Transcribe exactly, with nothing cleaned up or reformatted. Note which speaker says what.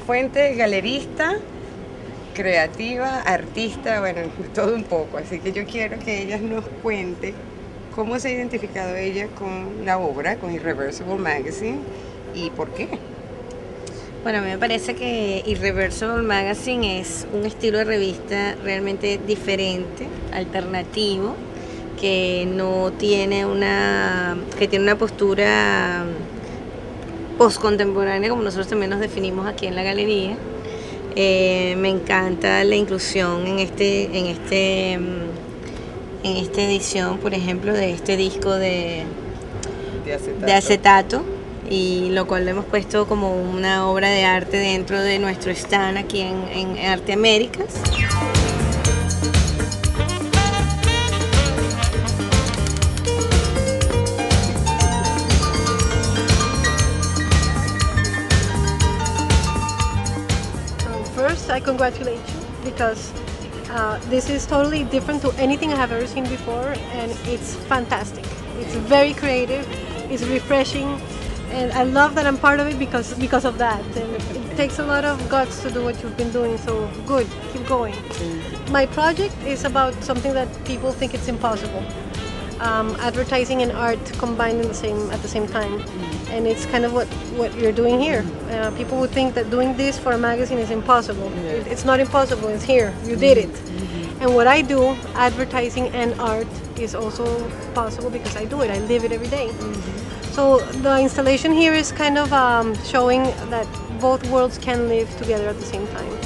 Speaker 1: fuente, galerista, creativa, artista, bueno, todo un poco. Así que yo quiero que ella nos cuente cómo se ha identificado ella con la obra, con Irreversible Magazine, y por qué.
Speaker 2: Bueno, a mí me parece que Irreversible Magazine es un estilo de revista realmente diferente, alternativo, que no tiene una, que tiene una postura postcontemporánea, como nosotros también nos definimos aquí en la galería. Eh, me encanta la inclusión en este, en este, en esta edición, por ejemplo, de este disco de,
Speaker 1: de acetato.
Speaker 2: de acetato, y lo cual lo hemos puesto como una obra de arte dentro de nuestro stand aquí en, en Arteamericas.
Speaker 3: First, I congratulate you because uh, this is totally different to anything I have ever seen before, and it's fantastic. It's very creative, it's refreshing, and I love that I'm part of it because because of that. And it takes a lot of guts to do what you've been doing, so good, keep going. My project is about something that people think it's impossible. Um, advertising and art combined in the same at the same time, and it's kind of what what you're doing here. Uh, people would think that doing this for a magazine is impossible. It, it's not impossible. It's here. You did it. And what I do, advertising and art, is also possible because I do it. I live it every day. So the installation here is kind of um, showing that both worlds can live together at the same time.